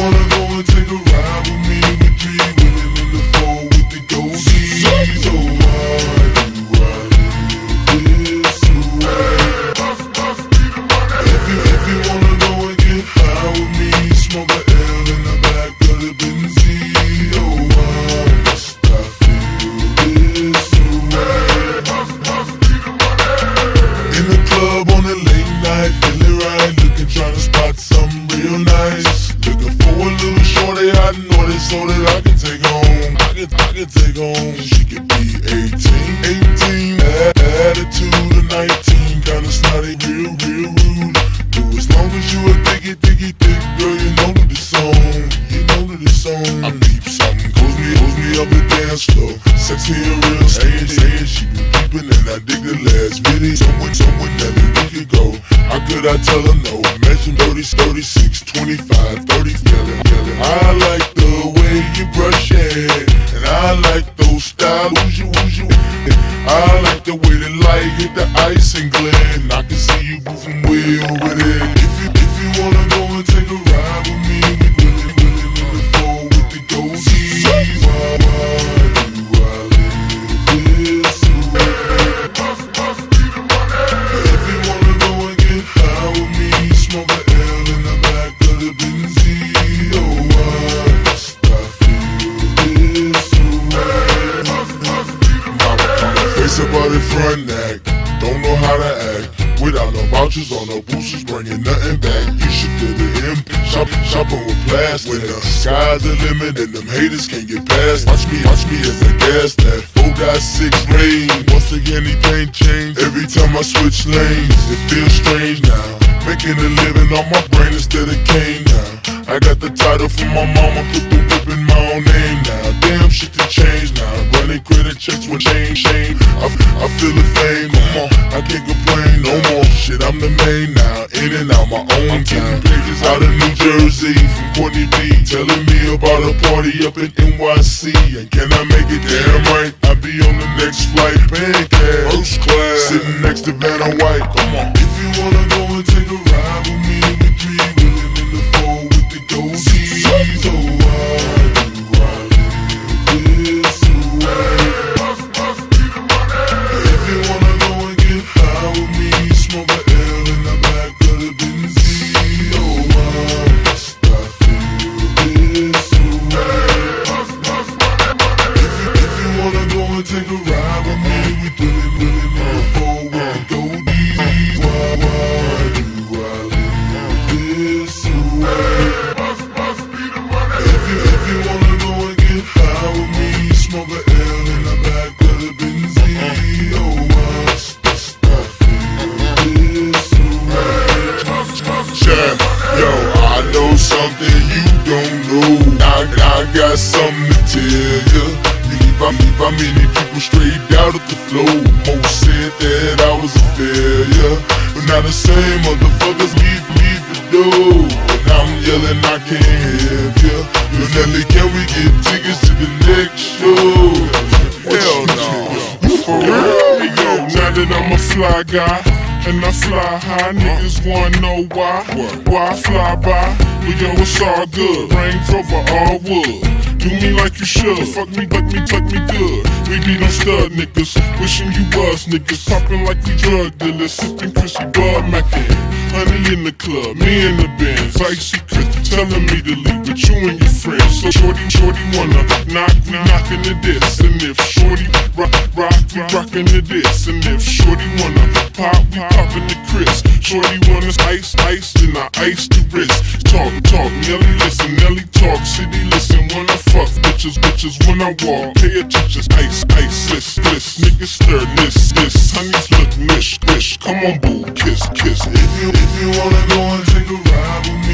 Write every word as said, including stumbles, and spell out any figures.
wanna go and take a ride with me, with three women in the four with the goldies. Oh, why do I live this way? If you, if you wanna go and get high with me, smoke a L in the back of the Benz. Oh, why must I feel this way? In the club on a late night, feeling right, looking, trying to spot something real nice. Looking for a little shorty, I know this so that I can take home. I can, I can take home. She could be eighteen, eighteen, attitude of nineteen, kinda snotty, real, real rude. But as long as you a diggy, diggy, thick girl, you know that this song, you know that this song. I peep something, goes me, goes me up the dance floor. Sexy and real, saying, saying she been peeping, and I dig the last video. Someone, someone that we could go. How could I tell her no? Mention thirty, thirty-six, twenty-five, thirty, yelling, yelling. I like the way you brush your hair, and I like those styles, woozy, woozy. I like the way the light hit the ice and glare, and I can see you moving way over there. If you, if you wanna go and take a ride with me, we willing, willing in the four with the goldies. Why, why do I live this way? If you wanna go and get high with me, smoke a L in the back of the Benz. Oh, why must I feel this way? Mama, face about the front act, don't know how to act. Without no vouchers or no boosters, bringing nothing back. You should feel the impact. Shop, shopping with plastic. When the sky's the limit and them haters can't get past. Watch me, watch me as I gas that four got six rain. Once again, anything change. Every time I switch lanes, it feels strange now. Making a living on my brain instead of cane now. I got the title from my mama, put the whip in my own name now. Damn shit to change now. Running credit checks with change, shame. I, I feel the fame, come on, I can't complain no more. Shit, I'm the main now, in and out my own time. Pages out of New Jersey from Courtney B, telling me about a party up in N Y C. And can I make it? Damn right, I'll be on the next flight, pancake, first class, sitting next to Vanna White. Come on. If you wanna go and take a ride with me, we three willing in the four with the goldies. Oh, why do I live this way? If you wanna go and get high with me, smoke a L in the back of the Benz. Oh, why must I feel this way? If you, if you wanna go and take a ride with me, we willing, willing in the four with the goldies. Why, why do I live this way? If you, if you wanna go and get high with me, smoke a L in the back of the Benz. Oh, why must I feel this way? Chef, yo, I know something you don't know. I, I got something to tell ya. Leave, I, leave, I many people straight out of the flow. Most said that I was a failure, but now the same motherfuckers leave, leave the door. And I'm yelling, I can't help ya. Yo, Nelly, can we get tickets to the next show? Hell no. You for real? Hey, yo, now that I'm a fly guy and I fly high, niggas wanna know why. Why I fly by? Well, yo, it's all good. Range Rover, all wood. Do me like you should. Fuck me, fuck me, fuck me good. We be them stud niggas. Wishing you was niggas. Popping like we drug dealers. Sipping Chrissy Bud Mackin. Honey in the club, me in the Benz. Icy Chris telling me to leave with you and your friends. So shorty, shorty wanna knock, we knockin' to this. And if shorty rock, rock, we rockin' to this. And if shorty wanna pop, we poppin' the Chris. Shorty wanna ice, ice, then I ice the wrist. Talk, talk, Nelly listen, Nelly talk. City listen, when I fuck bitches, bitches when I walk. Pay attention, ice, ice, bliss, bliss. Niggas stir this, this. Honeys look mish, mish. Come on, boo, kiss, kiss. If you, if you wanna go and take a ride with me,